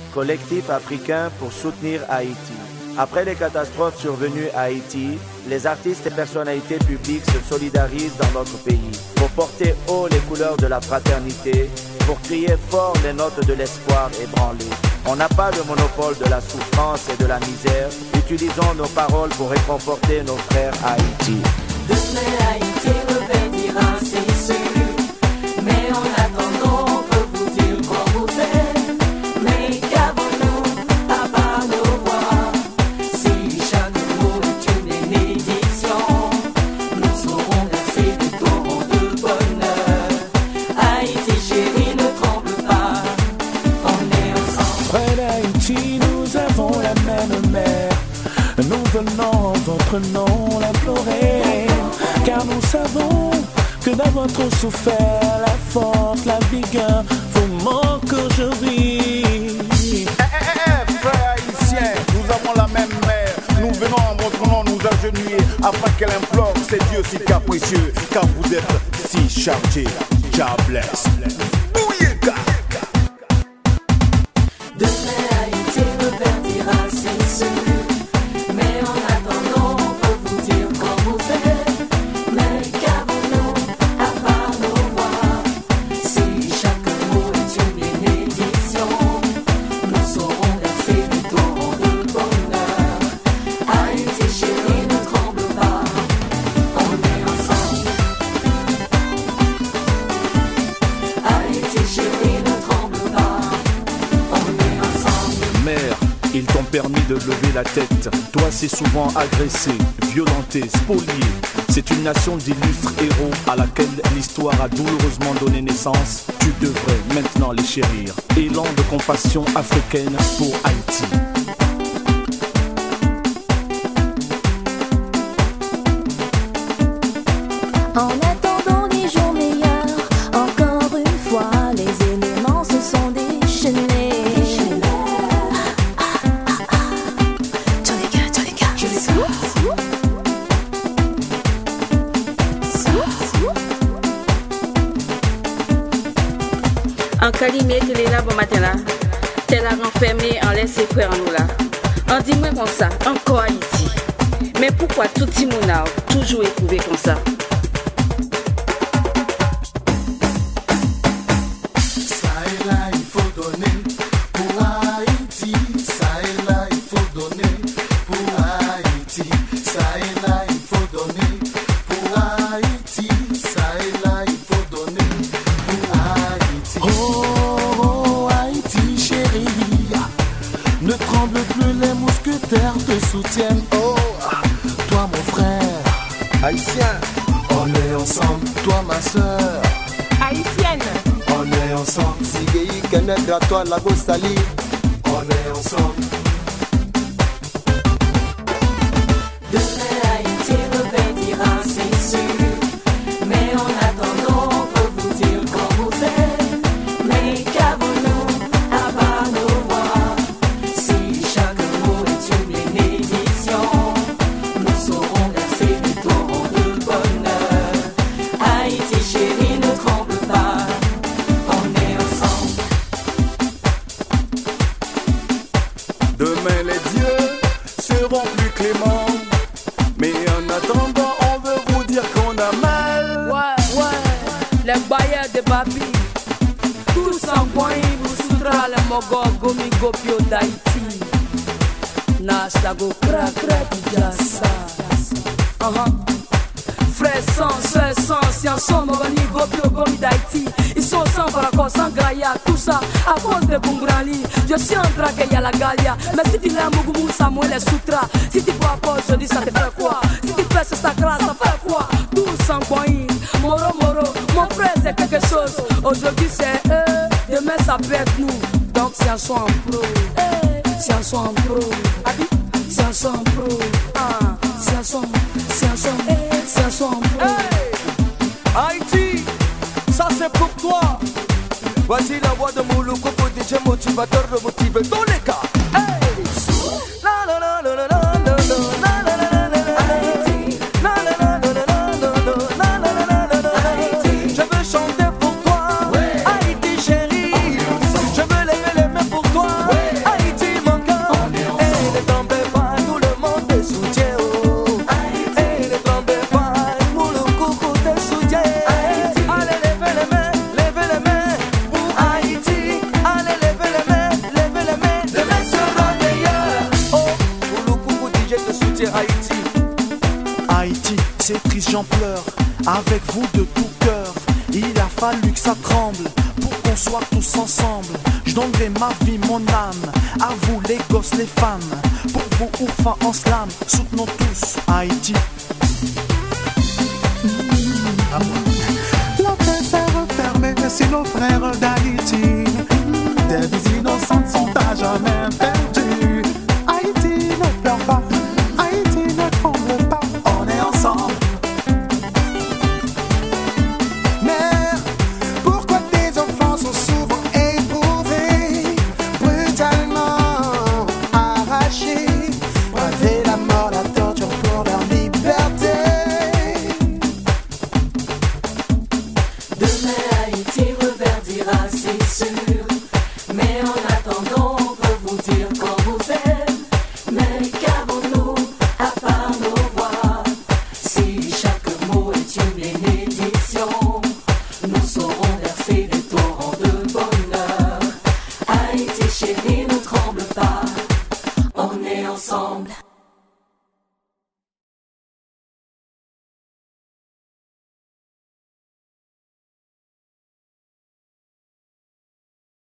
collectif africain pour soutenir Haïti. Après les catastrophes survenues à Haïti, les artistes et personnalités publiques se solidarisent dans notre pays pour porter haut les couleurs de la fraternité, pour crier fort les notes de l'espoir ébranlées. On n'a pas le monopole de la souffrance et de la misère. Utilisons nos paroles pour réconforter nos frères à Haïti. Demain Haïti reviendra, c'est sûr. Mais en attendant, on peut vous dire qu'on vous aime. Mais qu'avons-nous à part nos voix? Si chaque mot est une bénédiction, nous saurons verser des torrents de bonheur. Haïti chérie, ne tremble pas, on est ensemble. Frère d'Haïti, nous avons la même mère. Nous venons votre nom l'implorer, car nous savons que dans votre souffert, la force, la vigueur vous manque aujourd'hui. Frères haïtiens, nous avons la même mère. Nous venons en votre nom nous agenouiller afin qu'elle implore ces dieux si capricieux, car vous êtes si chargés. God bless. Bouyeka. Demain Haïti reviendra, c'est sûr. Mais en attendant, on peut vous dire qu'on vous aime. Mais qu'avons-nous à part nos voix? Si chaque mot est une bénédiction, nous saurons verser des torrents de bonheur. Haïti chérie, ne tremble pas, on est ensemble. Haïti chérie, ne tremble pas, on est ensemble. Mère, ils t'ont permis de lever la tête. Toi, c'est souvent agressé, violenté, spolié. C'est une nation d'illustres héros à laquelle l'histoire a douloureusement donné naissance. Tu devrais maintenant les chérir. Élan de compassion africaine pour Haïti. En attendant des jours meilleurs, encore une fois, les éléments se sont déchaînés. Tous les gars. En calimé, tu es là bon matin là. T'es là renfermé en laisse frère en nous là. En dis-moi comme ça, encore Haïti. Mais pourquoi tout le monde a toujours éprouvé comme ça? Ça et là, il faut donner pour Haïti. Ça et là, il faut donner pour Haïti. Ça et là, il faut donner pour Haïti. Ça et là, il faut donner pour Haïti. Oh, Haïti chérie, ne tremble plus, les mousquetaires te soutiennent. Oh, toi mon frère haïtien, on est ensemble. Toi ma soeur Haïtienne. on est ensemble. Sigei Kenegra, toi Lago Sali, on est ensemble. Demain Haïti reviendra, c'est sûr. Mais en attendant, on peut vous dire qu'on vous aime. Mais qu'avons-nous à part nos voix? Si chaque mot est une bénédiction, nous saurons verser des torrents de bonheur. Haïti chérie, ne tremble pas, on est ensemble. Demain les dieux seront plus cléments. Mais en attendant, on veut vous dire qu'on a mal. Ouais, les bailleurs de Babi. Tous en point, vous soudra les mogo, gomi, gopio d'Haïti. Nasta go crack, jassa. Frères sans, sœurs sans, si ensemble, mogoni, gopio, gomi d'Haïti. Ils sont sans paracos, sans graïa, tout ça, à cause de Bungrali. Je suis en train qu'il y a la galia. Mais si tu l'as, Mougumou, Samuel et Soutra. Si tu bois pas, je dis, ça te fait quoi? Si tu fais ce sacra, ça fait quoi? Tous en point, moro, mon frère, c'est quelque chose. Aujourd'hui, c'est eux, demain, ça peut être nous. Donc, si on soit en pro, si on soit en pro, si on soit en pro, si on soit en pro. Haïti, ça c'est pour toi. Voici la voix de Mouloukou, DJ motivateur de motiver tous les cas. Hey! La la la la la la la la la la la la. Haïti, la la la la la la la la la la la. Haïti, je veux chanter pour toi. Haïti chérie, je veux lever les mains pour toi. côté Haïti. Haïti, c'est triste, j'en pleure. Avec vous de tout cœur, il a fallu que ça tremble pour qu'on soit tous ensemble. Je donnerai ma vie, mon âme, à vous les gosses, les femmes. Pour vous, oufs en slam, soutenons tous Haïti. La paix s'est refermée, si nos frères d'Haïti, des vies innocentes sont à jamais perdues. Haïti ne pleure pas, Haïti ne tremble pas, on est ensemble. Mais pourquoi des enfants sont souvent éprouvés, brutalement arrachés, braver la mort, la torture pour leur liberté? Demain Haïti reverdira, c'est sûr. Mais en attendant, on peut vous dire qu'on vous aime. Mais qu'avons-nous à part nos voix? Si chaque mot est une bénédiction, nous saurons verser des torrents de bonheur. Haïti chérie, ne tremble pas, on est ensemble.